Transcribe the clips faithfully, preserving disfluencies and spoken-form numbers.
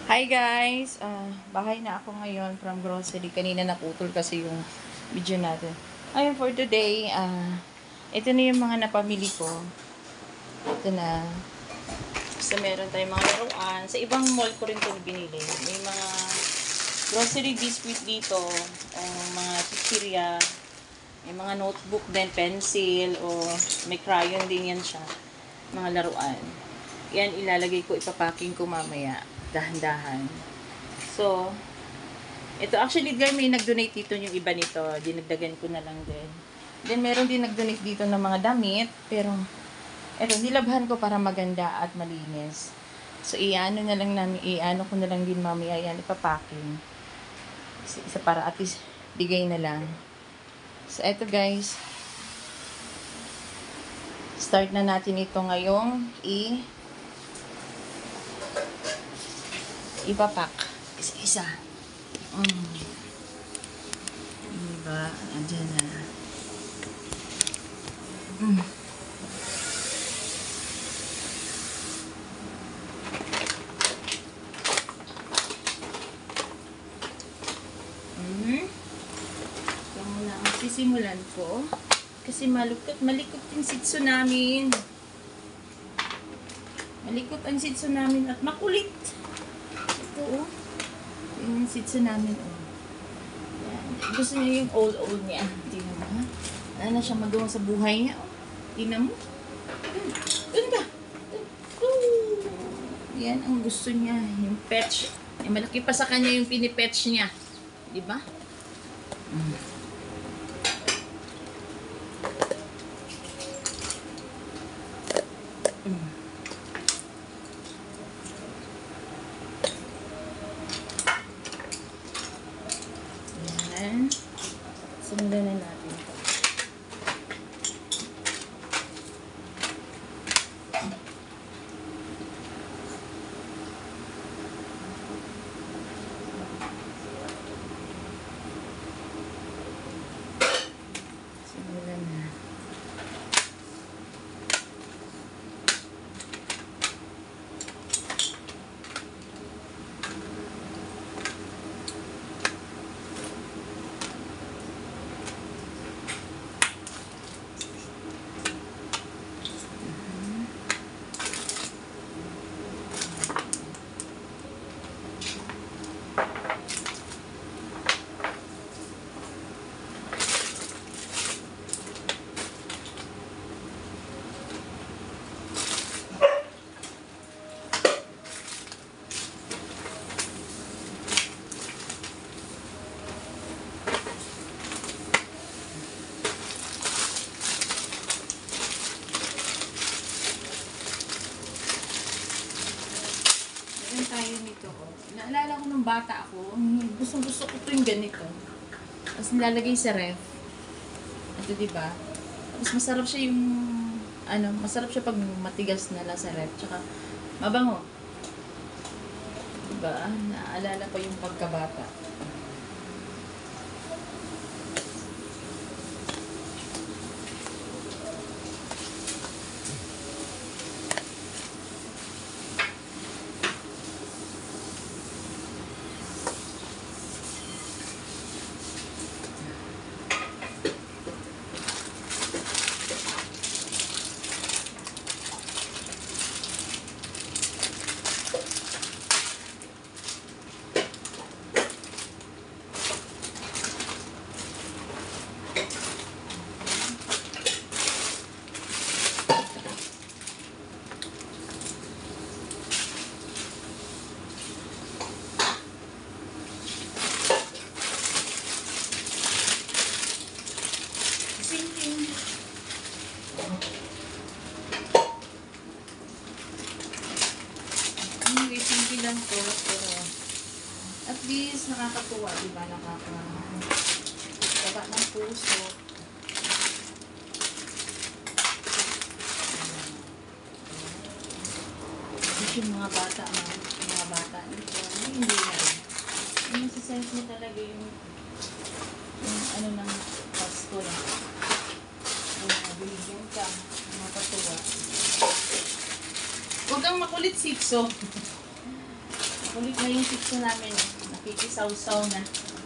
Hi guys! Uh, bahay na ako ngayon from grocery. Kanina naputol kasi yung video natin. Ayun, for today, uh, ito na yung mga napamili ko. Ito na. So, meron tayong mga laruan. Sa ibang mall ko rin ito binili. May mga grocery biscuit dito. O mga chichirya. May mga notebook din, pencil. O may crayon din yan siya. Mga laruan. Yan, ilalagay ko, ipapacking ko mamaya. Dahan-dahan. So, ito actually guys, may nag-donate dito yung iba nito. Dinagdagan ko na lang din. Then, meron din nag-donate dito ng mga damit. Pero, ito, nilabhan ko para maganda at malinis. So, iano na lang namin, iano ko na lang din mamaya yan, ipapacking. Isa para at least, bigay na lang. So, ito guys. Start na natin ito ngayong i- ipapak. Isa-isa. Mm. Diba? Andyan na. Mm. Mm. Ito muna ang sisimulan ko. Kasi malikot, malikot yung sitso namin. Malikot ang sitso namin at makulit. Ito, oh. Yung sitso namin, oh. Yan. Gusto niya yung old-old niya. Tingnan mo, ha? Wala na siya magawa sa buhay niya, oh. Tingnan mo. Doon ka. Oh. Yan ang gusto niya. Yung petch. Yung malaki pa sa kanya yung pinipetch niya. Diba? Mm. Mm. Simulan na natin ito. Simulan na. Tayo nito, oh. Naalala ko nung bata ako, gusto-gusto ko ito yung ganito. Tapos nilalagay sa ref. Ito, diba? Tapos masarap siya yung, ano, masarap siya pag matigas na lang sa ref. Tsaka, mabango. Diba? Naalala ko yung pagkabata. Anyway, simple lang to, pero at least nakakatuwa, diba? Nakakataba ng puso. Kasi yung mga bata, mga, mga bata nito, hindi na rin. Yung sense mo talaga yung, yung ano ng Pasko na. Yung binigyan ka, makatuwa. Huwag kang makulit, Sitso. Ulit na yung pizza namin. Nakikisaw-saw na.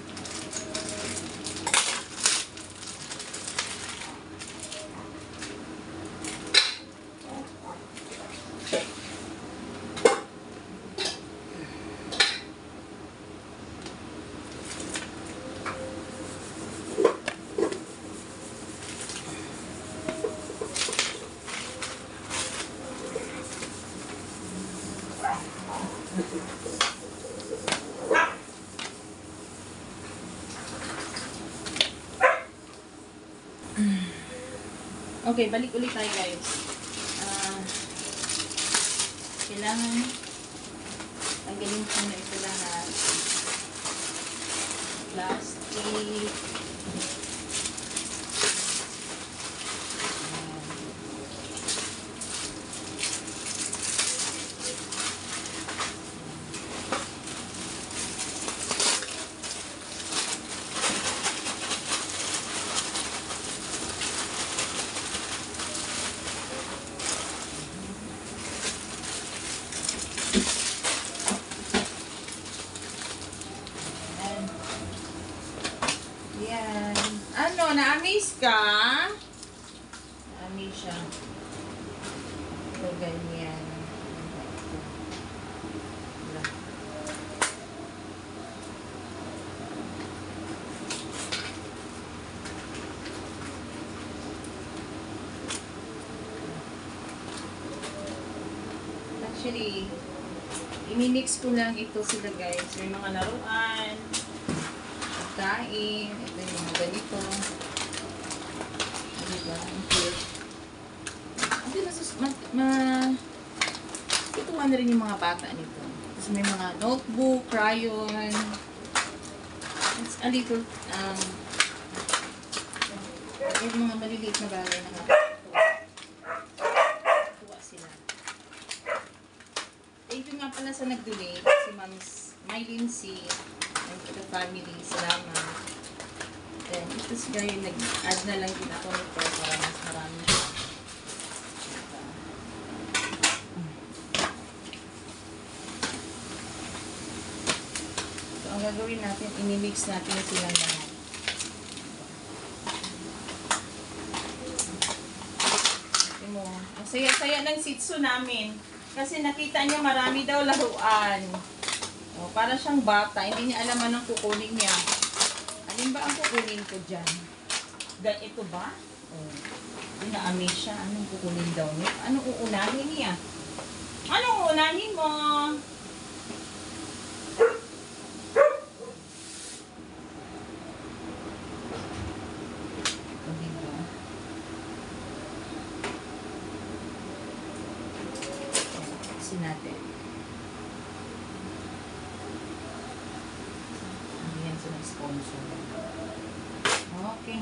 Okay, balik ulit tayo guys. Uh, kailangan tanggalin ko na ito lahat. Plastic. Yan. Ano, na-amaze ka? Na-amaze siya. So, ganyan. Actually, imimix ko lang ito sila guys. May mga laruan, kain, ito yung mga ganito. Diba? Ang cute. Hindi, masus, ma, ma, tutuwan na rin yung mga bata nito. Tapos may mga notebook, crayon. It's a little, um, yung mga maliliit na bagay na nga. Tuwa sila. Thank you nga pala sa nag-donate, si Ma'am Mylene C. And to the family, salamat. Then, ito siya yung nag-add na lang din ako nito para mas marami siya. So, ang gagawin natin, inimix natin silang lahat. Ito mo, ang saya-saya ng sitso namin. Kasi nakita niya marami daw laruan. O, para siyang bata, hindi niya alam anong kukunin niya. Alin ba ang kukunin ko dyan? Gan ito ba? O, na-amaze siya. Anong kukunin daw niya? Anong uunahin niya? Anong uunahin mo? O, diba? Kasi natin. Sponsor. Okay.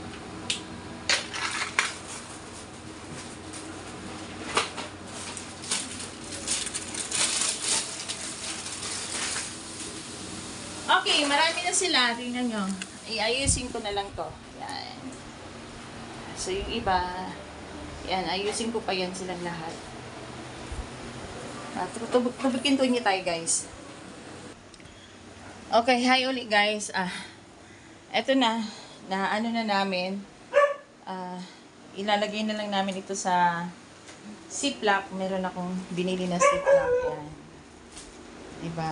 Okay, marami na sila. Tingnan nyo. Iayusin ko na lang to. Yan. So, yung iba, yan, ayusin ko pa yan silang lahat. At tubukin to niyo tayo, guys. Okay, hi ulit guys. Ah, eto na, na ano na namin. Ah, ilalagay na lang namin ito sa ziplock. Meron akong binili na ziplock. Yan. Diba?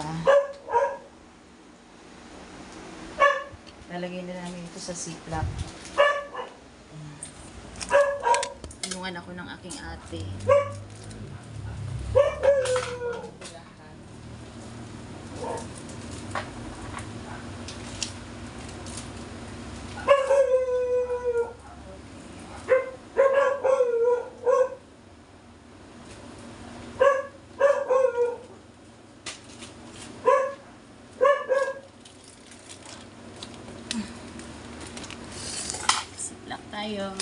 Ilalagay na namin ito sa ziplock. Tulungan ako ng aking ate. Ziplock tayo.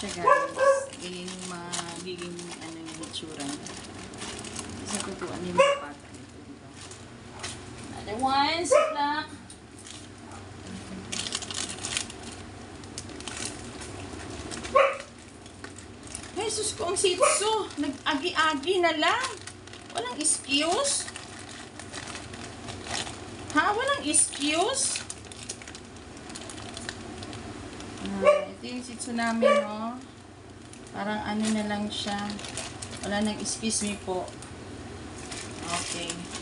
siya guys. Ganyan yung magiging ano yung itsura niya. Sa tutuan yung mga pata nito, diba? Another one, siplak. Ay, sus ko ang sitso. Nag-agi-agi na lang. Walang excuse. Ha? Walang excuse? Ah, ito yung sitso namin, no? Parang ano na lang siya. Wala nang excuse me po. Okay.